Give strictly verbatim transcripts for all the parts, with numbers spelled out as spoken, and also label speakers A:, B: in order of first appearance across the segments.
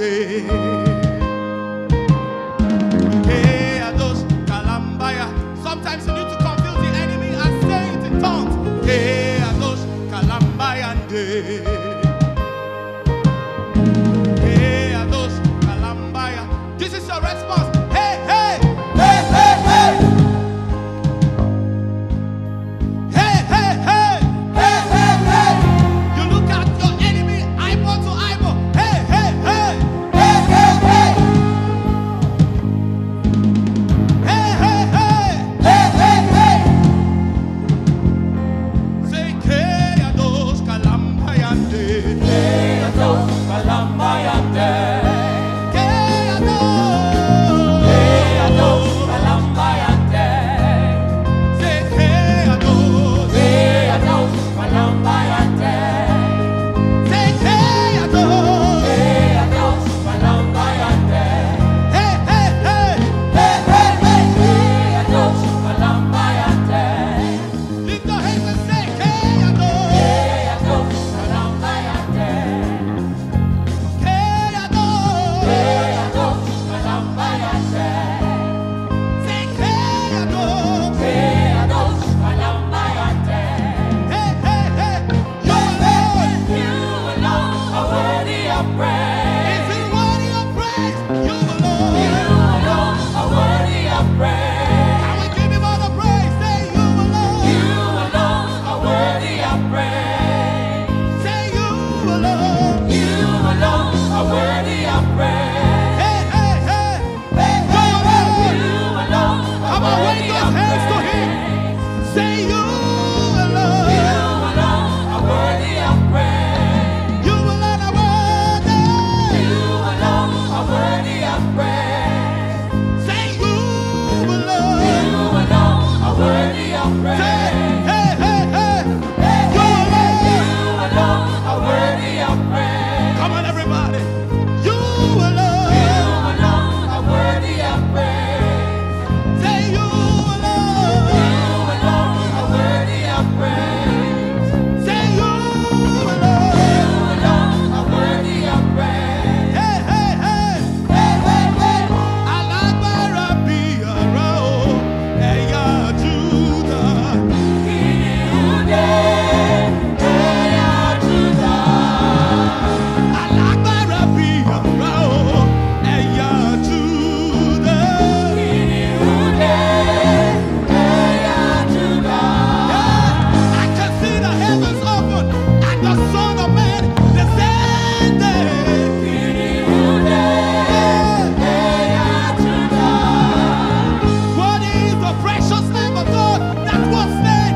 A: Hey, Ados Kalambaya. Sometimes you need to confuse the enemy and say it in tongues. Hey, Ados Kalambaya. Hey, Ados Kalambaya. This is your response. Hey, hey, hey, hey, hey. Hey, hey, hey, hey, hey, hey. You look at your enemy eyeball to eyeball. Hey, hey, hey, hey, hey, hey. Hey, hey, hey, hey, hey, hey. Say, hey, Ados Kalambayande. Hey, Ados Kalambayande. Hey, Ados. Hey, Ados Kalambayande. Say, hey, Ados. Hey, Ados Kalambayande. Say, hey, Ados. Hey, Ados Kalambayande. Hey, hey, hey, hey, hey, hey. Hey, Ados Kalambayande. Lift your hands and say, hey, Ados. Hey, Ados Kalambayande. Hey, Ados. Hey, Ados Kalambayande. Say, hey, Ados. Hey, Ados Kalambayande. Hey, hey, hey. You alone. You alone are worthy of praise. Is he worthy of praise? You alone. You alone are worthy of praise. Can we give him all the praise? Say, you alone. You alone are worthy of praise. Say, you alone. You alone are worthy of praise. Hey, hey, hey. Hey, hey, hey. You alone are worthy of praise. To him. Say, you alone. You alone are worthy of praise. You alone are worthy. You alone are worthy of praise. Say, you alone. You alone are worthy of praise. Say, hey, hey, hey. You alone. You alone are worthy of praise. Come on, everybody. You alone. You alone are worthy of praise. Say, you alone. You alone are worthy of praise. Say, you alone. You alone are worthy of praise. Hey, hey, hey. Hey, hey, hey. Alágbára bí ara o, ẹ̀yà Júdà. Kìnìún dé, ẹ̀yà Júdà. Alágbára bí ara o, ẹ̀yà Júdà. Kìnìún dé, ẹ̀yà Júdà. I can see the heavens open and the Son of Man descending. Kìnìún dé, ẹ̀yà Júdà. What is the precious name of God that was slain?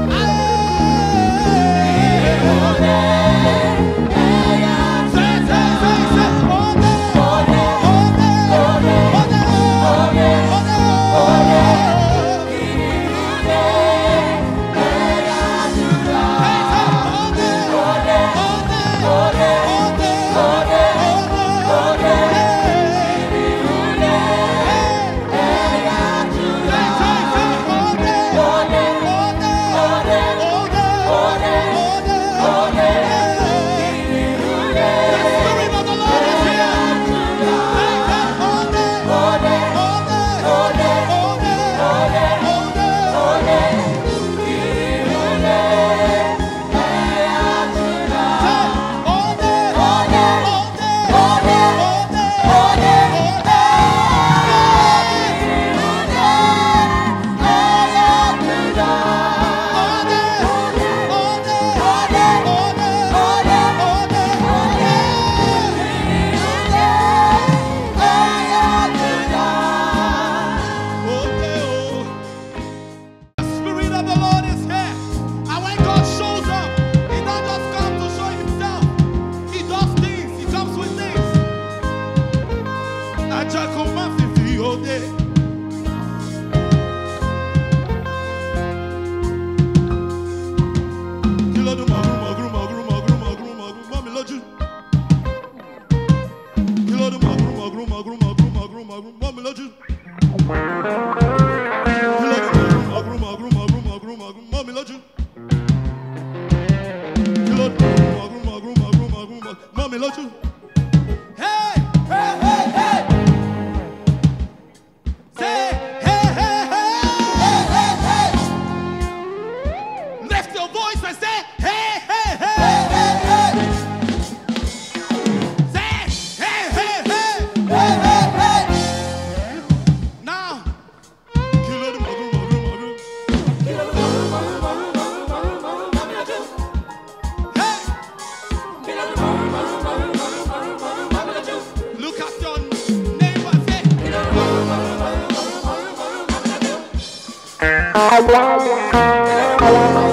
A: Kìnìún dé, ẹ̀yà Say, say, say, say, Ode, Ode, Ode, Ode, Ode, Ode, Ode. Kìnìún dé, ẹ̀yà Júdà. Say, say, Ode, Ode, Ode, Ode, Ode, Ode, Ode. Kìnìún dé, ẹ̀yà Júdà. Say, say, say, Ode, Ode, Ode, Ode, Ode, Ode, Ode. Kìnìún dé, the Spirit of the Lord is here. Say, say, Ode, Ode, Ode, Ode, Ode, Ode, Ode. Kìnìún dé, ẹ̀yà Júdà. Say, Ode, Ode, Ode, Ode, Ode, Ode. Kìnìún dé, ẹ̀yà Júdà. Ode, Ode, Ode, Ode, Ode, Ode. Kìnìún dé, ẹ̀yà Júdà. Okay, oh. The Spirit of the Lord is here. And when God shows up, He don't just come to show Himself. He does things. He comes with things. Ajakuma fifi ode. Kilo do magru magru magru magru magru magru mami lójú. Kilo do magru magru magru magru magru magru mami lójú. Kilo do magru magru magru magru magru mami lójú. Kilo do magru magru magru magru magru mami lójú. Hey, and say, hey, hey, hey. Hey, hey, hey. Say, hey, hey, hey. Hey, hey, hey. Now, kill it, mother, mother, mother. Kill it, mother, mother, mother, mother, mother, mother, mother. Hey. Kill it, mother, mother, mother, mother, mother, mother, mother. Look at your neighbor and say, kill it, mother, mother, mother, mother, mother, mother, mother.